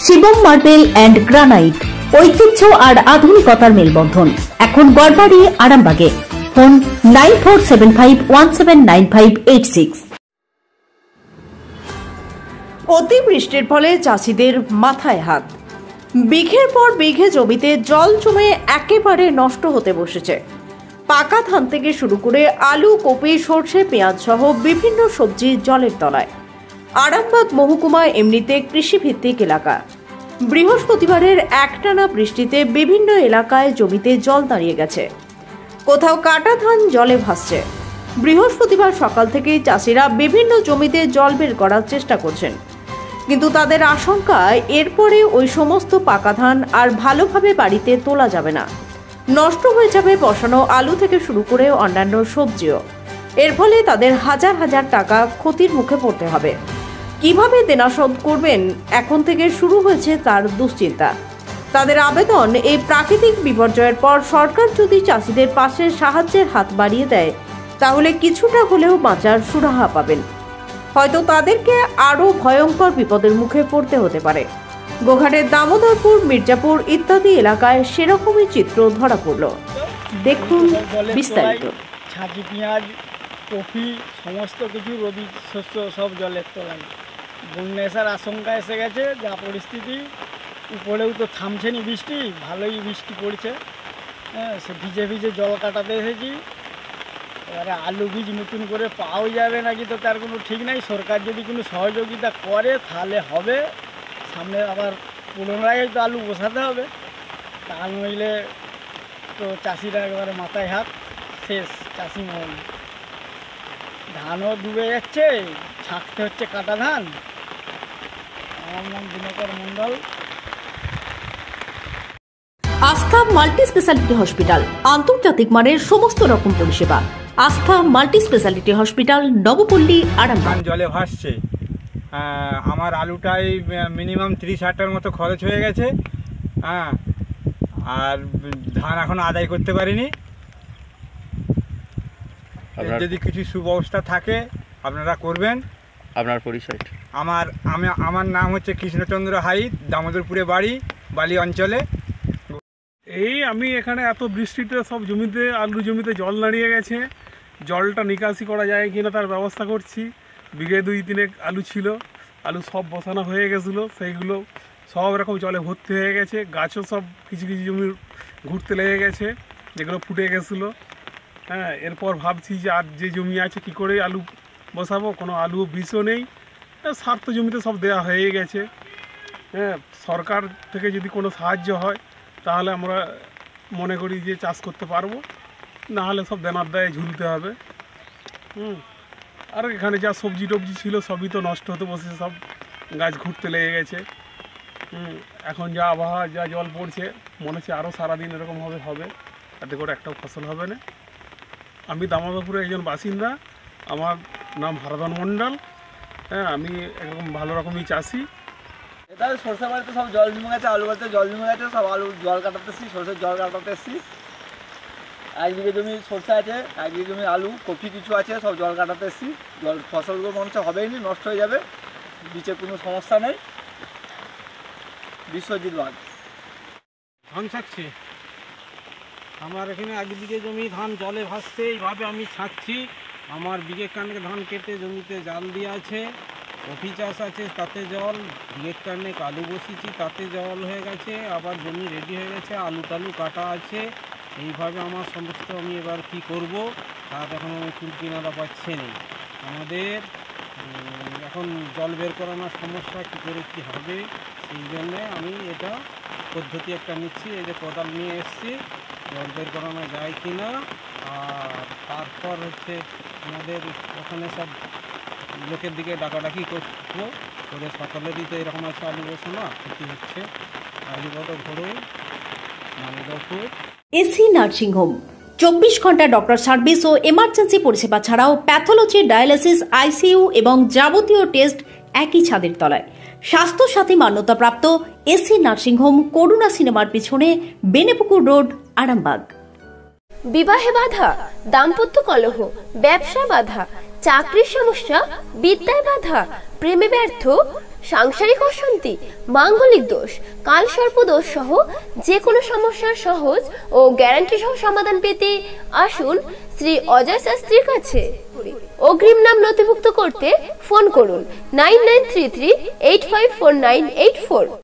Shivam marble and granite, ঐতিহ্য আর আধুনিকতার মেলবন্ধন। এখন গড়বাড়ি, আরামবাগে। ফোন 9475179586। অতিবৃষ্টির ফলে চাষিদের মাথায় হাত। বিঘের পর বিঘে জমিতে জল জমে একেবারে নষ্ট হতে বসেছে। পাকা ধান থেকে শুরু করে আলু, কপি, সর্ষে, পেঁয়াজ সহ বিভিন্ন সবজি জলের তলায়। আরামবাগ মহকুমা এমনিতে কৃষিভিত্তিক এলাকা। বৃহস্পতিবারের একটানা বৃষ্টিতে বিভিন্ন এলাকায় জমিতে জল দাঁড়িয়ে গেছে, কোথাও কাটা ধান জলে ভাসছে। বৃহস্পতিবার সকাল থেকেই চাষিরা বিভিন্ন জমিতে জল বের করার চেষ্টা করছেন, কিন্তু তাদের আশঙ্কা এরপরে ওই সমস্ত পাকা ধান আর ভালোভাবে বাড়িতে তোলা যাবে না, নষ্ট হয়ে যাবে বসানো আলু থেকে শুরু করে অন্যান্য সবজিও। এর ফলে তাদের হাজার হাজার টাকা ক্ষতির মুখে পড়তে হবে। কিভাবে দেনা শোধ করবেন এখন থেকে শুরু হয়েছে তার দুশ্চিন্তা। তাদের আবেদন, এই প্রাকৃতিক বিপর্যয়ের পর সরকার যদি চাষিদের পাশে সাহায্যের হাত বাড়িয়ে দেয় তাহলে কিছুটা হলেও বাঁচার সুরাহা পাবেন। হয়তো তাদেরকে আরও ভয়ঙ্কর বিপদের মুখে পড়তে হতে পারে। গোঘাটের দামোদরপুর, মির্জাপুর ইত্যাদি এলাকায় সেরকমই চিত্র ধরা পড়ল। দেখুন বিস্তারিত। ছাঁচি, পেঁয়াজ, কপি সমস্ত কিছু রবি শস্য সব জলের তলায়। বন্যা আসার আশঙ্কা এসে গেছে, যা পরিস্থিতি। উপরেও তো থামছেনি বৃষ্টি, ভালোই বৃষ্টি পড়ছে। হ্যাঁ, সে ভিজে ভিজে জল কাটাতে এসেছি। এবারে আলু বীজ নতুন করে পাওয়া যাবে নাকি তো তার কোনো ঠিক নাই। সরকার যদি কোনো সহযোগিতা করে তাহলে হবে, সামনে আবার পুনরায় তো আলু বসাতে হবে। তা নইলে তো চাষিরা একেবারে মাথায় হাত, শেষ চাষি মহল। ধানও ডুবে যাচ্ছে, ছাঁকতে হচ্ছে কাটা ধান। আমার নাম দিনকর মণ্ডল। আস্থা মাল্টি স্পেশালিটি হসপিটাল, আন্তর্জাতিক মানের সমস্ত রকম পরিষেবা। Astha multi speciality hospital, Nabapalli, Arambagh. জলে ভাসছে। আমার আলুটাই মিনিমাম 30-60টার মতো খরচ হয়ে গেছে। হ্যাঁ, আর ধান এখনো আদায় করতে পারিনি। যদি কিছু সুব্যবস্থা থাকে আপনারা করবেন। আপনার পরিচয়? আমার নাম হচ্ছে কৃষ্ণচন্দ্র হাইত, দামোদরপুরে বাড়ি, বালি অঞ্চলে। আমি এখানে এত বৃষ্টিতে সব জমিতে, আলু জমিতে জল দাঁড়িয়ে গেছে। জলটা নিকাশি করা যায় কিনা তার ব্যবস্থা করছি। বিঘে 2-3 আলু ছিল, আলু সব বসানো হয়ে গেছিলো, সেইগুলো সব রকম জলে ভর্তি হয়ে গেছে। গাছও সব কিছু কিছু জমি ঘুরতে লেগে গেছে, যেগুলো ফুটে গেছিলো। হ্যাঁ, এরপর ভাবছি যে আর যে জমি আছে কি করে আলু বসাবো। কোনো আলু বীজও নেই, সার তো জমিতে সব দেওয়া হয়ে গেছে। হ্যাঁ, সরকার থেকে যদি কোনো সাহায্য হয় তাহলে আমরা মনে করি যে চাষ করতে পারবো, না হলে সব দেনার দায়ে ঝুলতে হবে। আর এখানে যা সবজি টবজি ছিল সবই তো নষ্ট হতে বসেছে, সব গাছ ঘুরতে লেগে গেছে। এখন যা আবহাওয়া, যা জল পড়ছে, মনে হচ্ছে আরও সারাদিন এরকম হবে, তাতে করে একটাও ফসল হবে না। আমি দামোদরপুরের একজন বাসিন্দা, আমার নাম হারাধন মণ্ডল। হ্যাঁ, আমি একদম ভালো রকমই চাষি। এটা সরষে বাড়িতে সব জল জমে গেছে, আলু বাড়িতে জল জমে গেছে, সব আলু জল কাটাতেছি, সরষের জল কাটাতে এসেছি। 1 বিঘে জমি সরষে আছে, 1 বিঘে জমি আলু, কপি কিছু আছে, সব জল কাটাতে এসেছি। জল ফসলগুলো মনে হচ্ছে হবেই নি, নষ্ট হয়ে যাবে। বীজের কোনো সমস্যা নেই। বিশ্বজিৎ বাগ। ধান ছাঁকছি। আমার এখানে 1 বিঘে জমি ধান জলে ভাসছে, এইভাবে আমি ছাঁকছি। আমার বিঘে কানেক ধান কেটে জমিতে জাল দিয়ে আছে। কফি চাষ আছে, তাতে জল। বিঘে কানেক আলু বসিয়েছি, তাতে জল হয়ে গেছে। আবার জমি রেডি হয়ে গেছে, আলু টালু কাটা আছে। এইভাবে আমার সমস্ত, আমি এবার কি করব তার এখন আমি চুল কিনারা পাচ্ছে না। আমাদের এখন জল বের করানোর সমস্যা, কী করে কী হবে, সেই জন্যে আমি এটা পদ্ধতি একটা নিচ্ছি। এই যে কোদাল নিয়ে এসেছি, জল বের করানো যায় কি না। আর তারপর হচ্ছে আমাদের ওখানে সব লোকের দিকে ডাকাডাকি করবো, করে সকলেরই তো এরকম আছে আলু বসে না, ক্ষতি হচ্ছে। আলুগত ঘরেও দামোদরপুর। এসি নার্সিং হোম, 24 ঘন্টা ডক্টর সার্ভিস ও এমার্জেন্সি পরিষেবা ছাড়াও প্যাথোলজি, ডায়ালিসিস, আইসিইউ এবং যাবতীয় টেস্ট একই ছাদের তলায়। স্বাস্থ্য সাথী মান্যতাপ্রাপ্ত এসি নার্সিং হোম, করুণা সিনেমার পিছনে, বেনেপুকুর রোড, আরামবাগ। বিবাহে বাধা, দাম্পত্য কলহ, ব্যবসা বাধা, চাকরির সমস্যা, বিদ্যায় বাধা, প্রেমে ব্যর্থ, সাংসারিক অশান্তি, মাঙ্গলিক দোষ, কালসর্প দোষ সহ যে কোনো সমস্যার সহজ ও গ্যারান্টি সহ সমাধান পেতে আসুন শ্রী অজয় শাস্ত্রীর কাছে। অগ্রিম নাম নথিভুক্ত করতে ফোন করুন 9933854984।